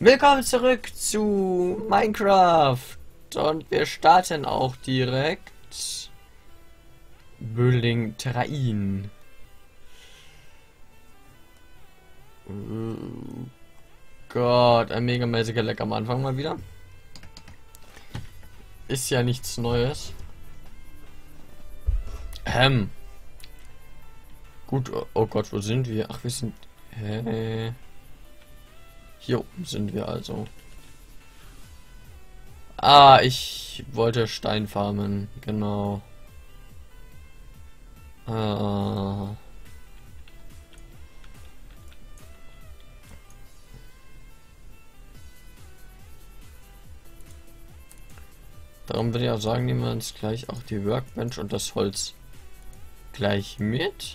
Willkommen zurück zu Minecraft und wir starten auch direkt Building Terrain. Gott, ein megamäßiger Leck am Anfang mal wieder. Ist ja nichts Neues. Gut, oh Gott, wo sind wir? Ach, wir sind... Hier oben sind wir also. Ah, ich wollte Stein farmen, genau. Darum würde ich auch sagen, nehmen wir uns gleich auch die Workbench und das Holz gleich mit.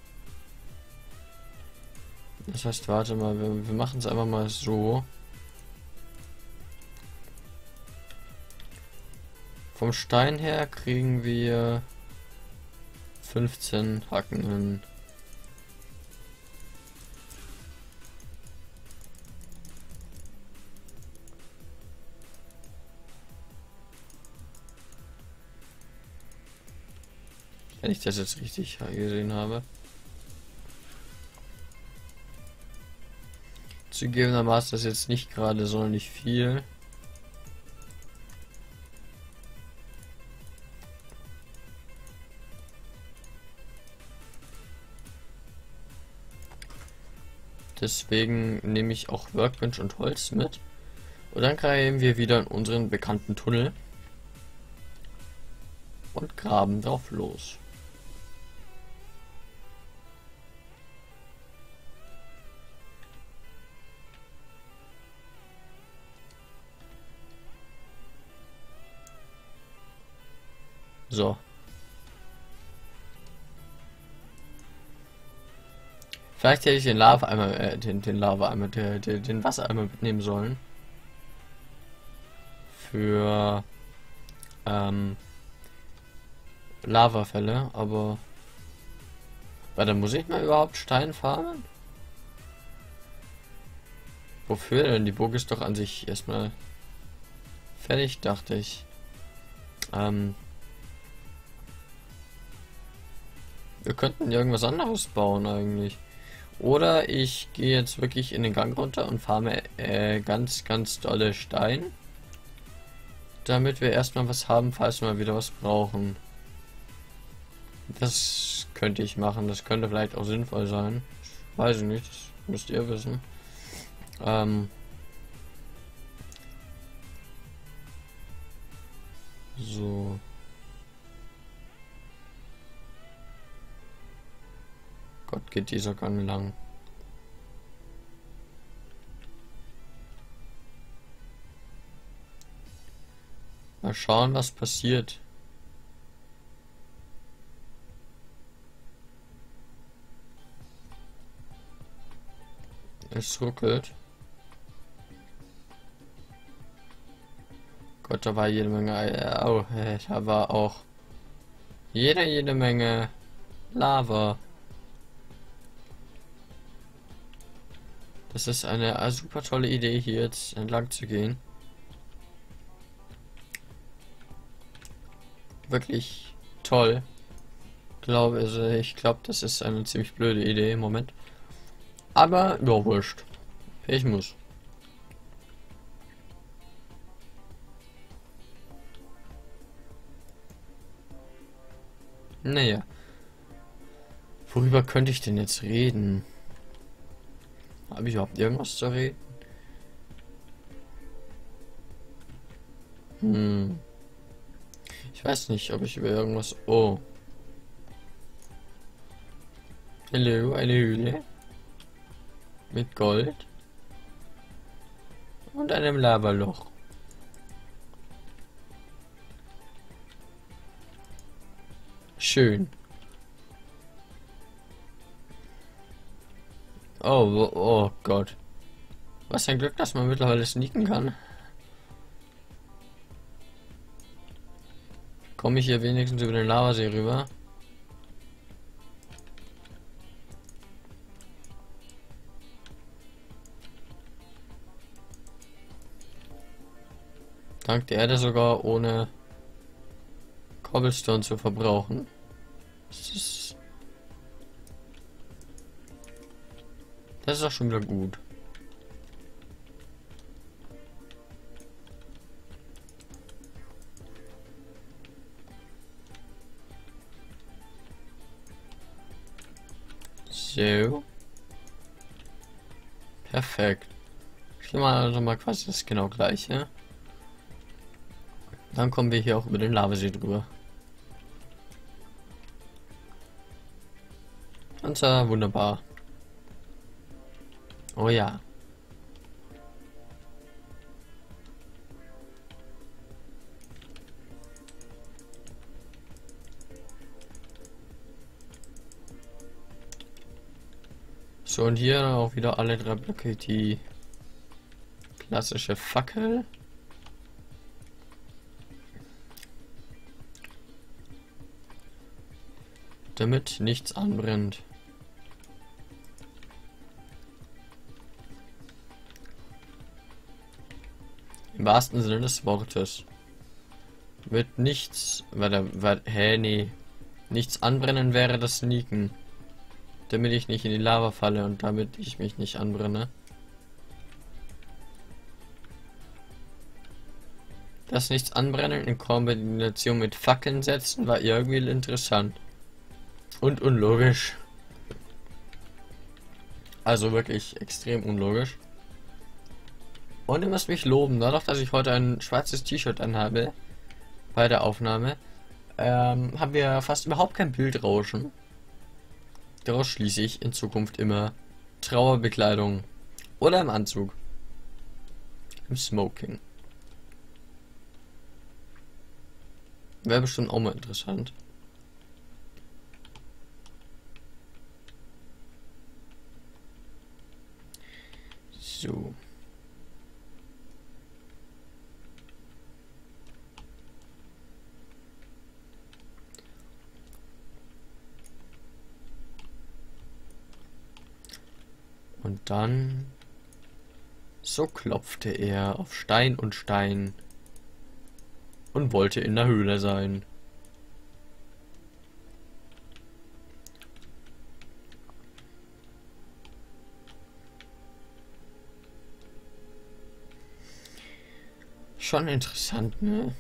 Das heißt, warte mal, wir machen es einfach mal so. Vom Stein her kriegen wir 15 Hacken hin. Wenn ich das jetzt richtig gesehen habe. Zugegebenermaßen ist jetzt nicht gerade sonderlich viel. Deswegen nehme ich auch Workbench und Holz mit. Und dann gehen wir wieder in unseren bekannten Tunnel. Und graben drauf los. So. Vielleicht hätte ich den Lava-Eimer, den Lava-Eimer, den Wassereimer mitnehmen sollen. Für Lavafälle, aber warte, muss ich mal überhaupt Stein farmen? Wofür denn? Die Burg ist doch an sich erstmal fertig, dachte ich. Wir könnten irgendwas anderes bauen eigentlich. Oder ich gehe jetzt wirklich in den Gang runter und farme ganz dolle Stein. Damit wir erstmal was haben, falls wir mal wieder was brauchen. Das könnte ich machen. Das könnte vielleicht auch sinnvoll sein. Weiß ich nicht. Das müsst ihr wissen. So. Gott, geht dieser Gang lang. Mal schauen, was passiert. Es ruckelt. Gott, da war jede Menge. Oh, da war auch jede Menge Lava. Das ist eine super tolle Idee, hier jetzt entlang zu gehen. Wirklich toll. Ich glaube, das ist eine ziemlich blöde Idee im Moment. Aber, ja, wurscht. Ich muss. Naja. Worüber könnte ich denn jetzt reden? Habe ich überhaupt irgendwas zu reden? Ich weiß nicht, ob ich über irgendwas... Oh. Hallo, eine Höhle. Mit Gold. Und einem Lavaloch. Schön. Oh Gott. Was ein Glück, dass man mittlerweile sneaken kann. Komme ich hier wenigstens über den Lavasee rüber? Dank der Erde sogar ohne Cobblestone zu verbrauchen. Das ist auch schon wieder gut. So. Perfekt. Ich nehme also mal quasi das genau gleiche. Dann kommen wir hier auch über den Lavasee drüber. Und zwar wunderbar. Oh ja. So, und hier auch wieder alle 3 Blöcke die klassische Fackel. Damit nichts anbrennt. Im wahrsten Sinne des Wortes. Wird nichts, nee. Nichts anbrennen wäre das Sneaken. Damit ich nicht in die Lava falle und damit ich mich nicht anbrenne. Das Nichts anbrennen in Kombination mit Fackeln setzen war irgendwie interessant. Und unlogisch. Also wirklich extrem unlogisch. Und ihr müsst mich loben, dadurch, dass ich heute ein schwarzes T-Shirt anhabe bei der Aufnahme, haben wir fast überhaupt kein Bildrauschen. Daraus schließe ich in Zukunft immer Trauerbekleidung oder im Anzug. Im Smoking. Wäre bestimmt auch mal interessant. So. Und dann so klopfte er auf Stein und Stein und wollte in der Höhle sein. Schon interessant, ne?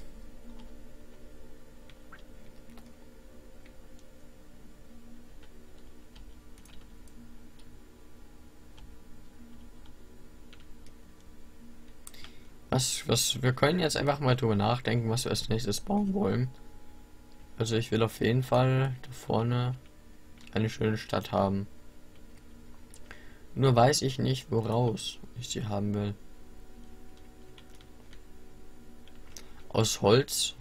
Wir können jetzt einfach mal drüber nachdenken, was wir als nächstes bauen wollen. Also ich will auf jeden Fall da vorne eine schöne Stadt haben. Nur weiß ich nicht, woraus ich sie haben will. Aus Holz?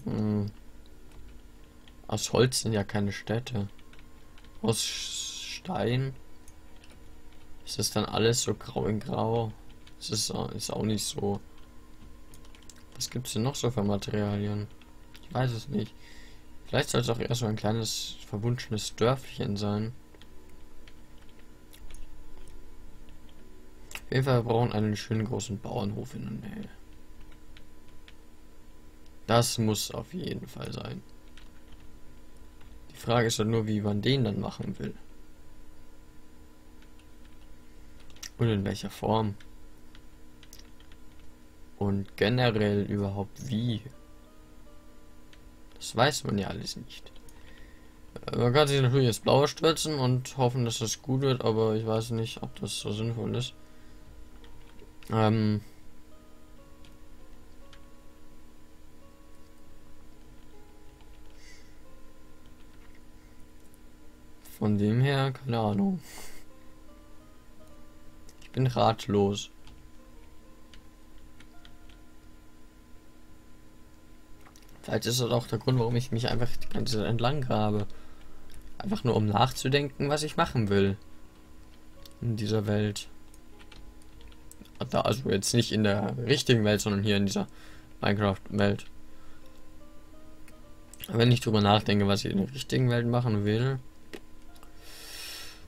Aus Holz sind ja keine Städte. Aus Stein ist es dann alles so grau in grau. Ist auch nicht so. Was gibt es denn noch so für Materialien? Ich weiß es nicht. Vielleicht soll es auch eher so ein kleines verwunschenes Dörfchen sein. Auf jeden Fall, wir brauchen einen schönen großen Bauernhof in der Nähe. Das muss auf jeden Fall sein. Die Frage ist halt nur, wie man den dann machen will. Und in welcher Form. Und generell überhaupt wie. Das weiß man ja alles nicht. Man kann sich natürlich ins Blaue stürzen und hoffen, dass das gut wird, aber ich weiß nicht, ob das so sinnvoll ist. Von dem her, keine Ahnung. Ich bin ratlos. Vielleicht ist das auch der Grund, warum ich mich einfach die ganze Zeit entlang grabe. Einfach nur um nachzudenken, was ich machen will. In dieser Welt. Also jetzt nicht in der richtigen Welt, sondern hier in dieser Minecraft-Welt. Wenn ich drüber nachdenke, was ich in der richtigen Welt machen will.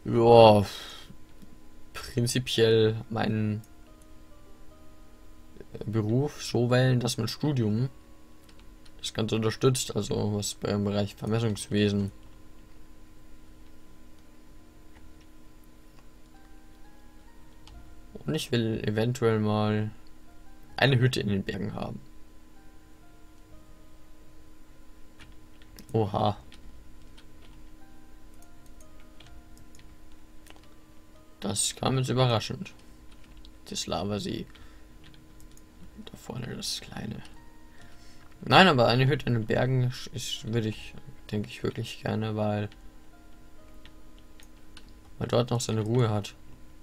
Ja, prinzipiell Beruf so wählen, dass man Studium das Ganze unterstützt, also was beim Bereich Vermessungswesen. Und ich will eventuell mal eine Hütte in den Bergen haben. Oha. Das kam jetzt überraschend. Das Lavasee. Da vorne das kleine. Nein, aber eine Hütte in den Bergen würde ich, denke ich, wirklich gerne, weil dort noch seine Ruhe hat.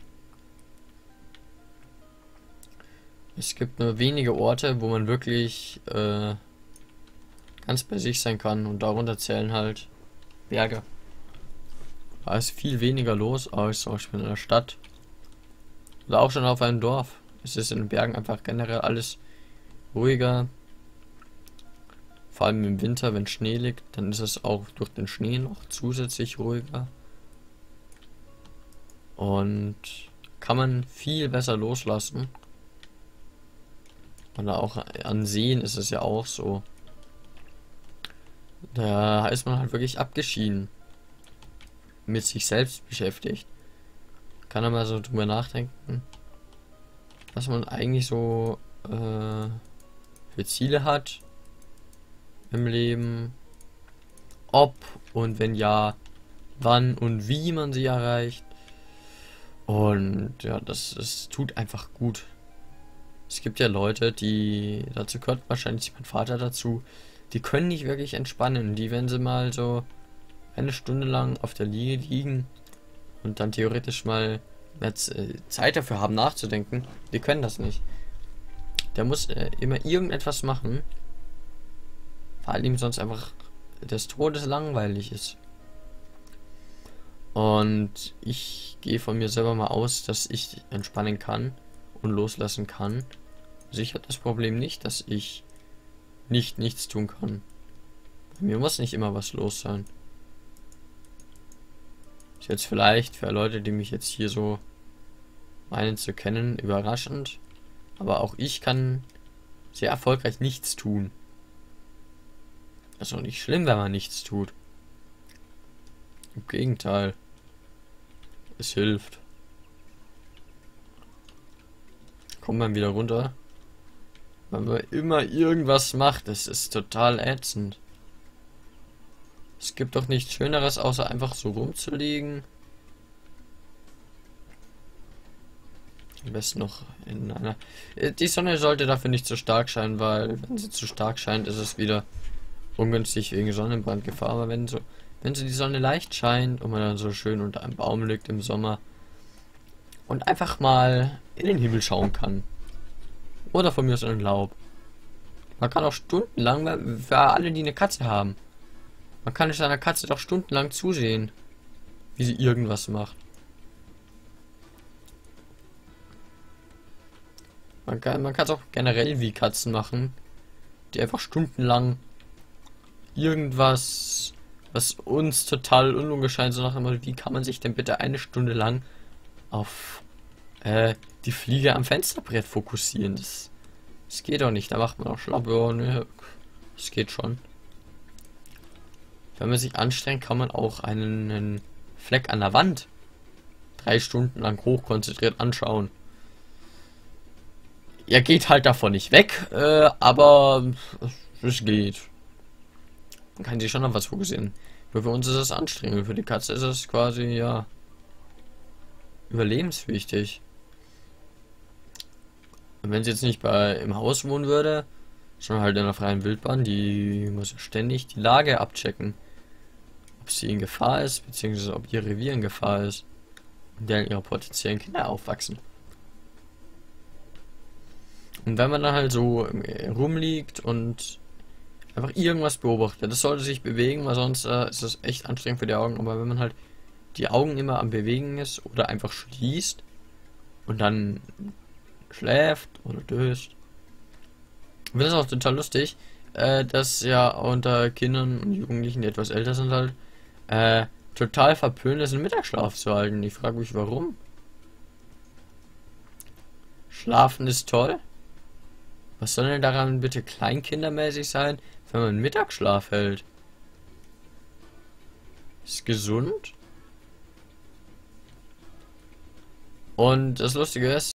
Es gibt nur wenige Orte, wo man wirklich ganz bei sich sein kann, und darunter zählen halt Berge. Da ist viel weniger los als zum Beispiel in einer Stadt oder auch schon auf einem Dorf. Es ist in den Bergen einfach generell alles ruhiger. Vor allem im Winter, wenn Schnee liegt, dann ist es auch durch den Schnee noch zusätzlich ruhiger. Und kann man viel besser loslassen. Und auch an Seen ist es ja auch so. Da ist man halt wirklich abgeschieden. Mit sich selbst beschäftigt. Kann er mal so drüber nachdenken, was man eigentlich so für Ziele hat im Leben. Ob und wenn ja, wann und wie man sie erreicht. Und ja, das tut einfach gut. Es gibt ja Leute, die, dazu gehört wahrscheinlich mein Vater dazu, die können nicht wirklich entspannen. Die, wenn sie mal so eine Stunde lang auf der Liege liegen und dann theoretisch mal jetzt Zeit dafür haben nachzudenken, die können das nicht. Der muss immer irgendetwas machen, weil ihm sonst einfach des Todes langweilig ist. Und ich gehe von mir selber mal aus, dass ich entspannen kann und loslassen kann. Also ich habe das Problem nicht, dass ich nichts tun kann. Bei mir muss nicht immer was los sein. Ist jetzt vielleicht für Leute, die mich jetzt hier so meinen zu kennen, überraschend. Aber auch ich kann sehr erfolgreich nichts tun. Das ist auch nicht schlimm, wenn man nichts tut. Im Gegenteil. Es hilft. Kommt man wieder runter. Wenn man immer irgendwas macht, das ist total ätzend. Es gibt doch nichts Schöneres, außer einfach so rumzulegen. Am besten noch in einer... Die Sonne sollte dafür nicht zu stark scheinen, weil wenn sie zu stark scheint, ist es wieder ungünstig wegen Sonnenbrandgefahr. Aber wenn so die Sonne leicht scheint und man dann so schön unter einem Baum liegt im Sommer und einfach mal in den Himmel schauen kann. Oder von mir aus in den Laub. Man kann auch stundenlang, für alle, die eine Katze haben, man kann seiner Katze doch stundenlang zusehen, wie sie irgendwas macht. Man kann es auch generell wie Katzen machen, die einfach stundenlang irgendwas, was uns total unlogisch scheint, so nach dem Motto, wie kann man sich denn bitte eine Stunde lang auf die Fliege am Fensterbrett fokussieren? Das geht doch nicht, da macht man auch schlapp. Ja, ne, das geht schon. Wenn man sich anstrengt, kann man auch einen Fleck an der Wand 3 Stunden lang hochkonzentriert anschauen. Er geht halt davon nicht weg, aber es geht. Man kann sich schon auf was fokussieren. Nur für uns ist es anstrengend, für die Katze ist es quasi, ja, überlebenswichtig. Und wenn sie jetzt nicht im Haus wohnen würde, sondern halt in der freien Wildbahn, die muss ja ständig die Lage abchecken. Ob sie in Gefahr ist, beziehungsweise ob ihr Revier in Gefahr ist, in der ihre potenziellen Kinder aufwachsen. Und wenn man dann halt so rumliegt und einfach irgendwas beobachtet, das sollte sich bewegen, weil sonst ist es echt anstrengend für die Augen. Aber wenn man halt die Augen immer am Bewegen ist oder einfach schließt und dann schläft oder döst. Ich finde es auch total lustig, dass ja unter Kindern und Jugendlichen, die etwas älter sind, halt total verpönt ist, einen Mittagsschlaf zu halten. Ich frage mich, warum. Schlafen ist toll, Was soll denn daran bitte kleinkindermäßig sein, wenn man Mittagsschlaf hält? Ist gesund. Und das Lustige ist,